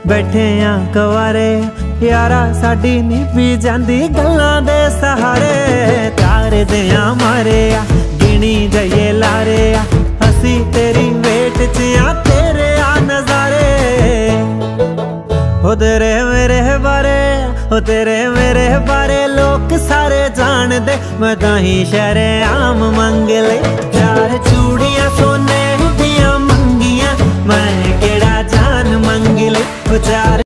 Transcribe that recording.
बैठे आ कवारे यारा साडी नी पी जांदी गल्लां दे सहारे। तारे दियां मारे आ गिनी गईए लारे आ असी तेरी वेट च आ तेरे आ नजारे। ओ तेरे मेरे बारे ओ तेरे मेरे बारे लोग सारे जान दे मैं तां ही शरेआम मंग ले।